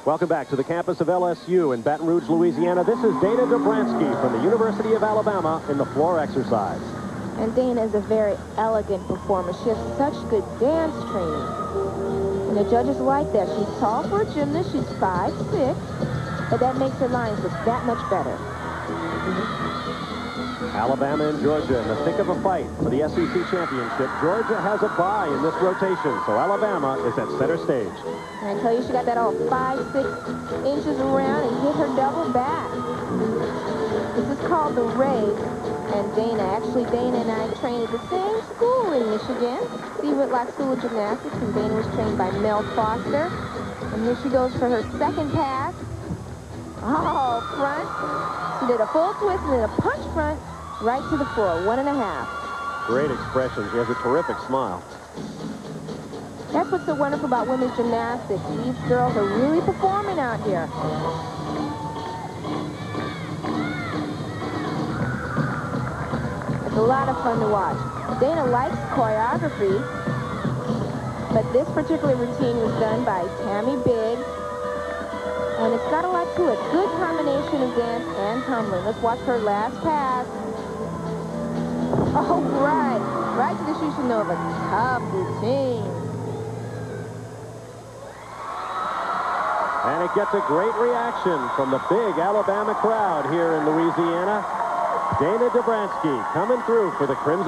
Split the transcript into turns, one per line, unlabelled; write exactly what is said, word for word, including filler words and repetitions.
Welcome back to the campus of L S U in Baton Rouge, Louisiana. This is Dana Dobransky from the University of Alabama in the floor exercise.
And Dana is a very elegant performer. She has such good dance training. And the judges like that. She's tall for a gymnast. She's five six, but that makes her lines look that much better.
Alabama and Georgia in the thick of a fight for the S E C championship. Georgia has a bye in this rotation, so Alabama is at center stage.
And I tell you, she got that all five, six inches around and hit her double back. This is called the race. And Dana, actually Dana and I trained at the same school in Michigan, Steve Whitlock School of Gymnastics, and Dana was trained by Mel Foster. And here she goes for her second pass. Oh, front. She did a full twist and then a punch front right to the floor, one and a half.
Great expression. She has a terrific smile.
That's what's so wonderful about women's gymnastics. These girls are really performing out here. It's a lot of fun to watch. Dana likes choreography, but this particular routine was done by Tammy Biggs, and it's got a lot to it. Good combination of dance and tumbling. Let's watch her last pass. Oh, right. Right to the Shushanova. Tough routine.
And it gets a great reaction from the big Alabama crowd here in Louisiana. Dana Dobransky coming through for the Crimson.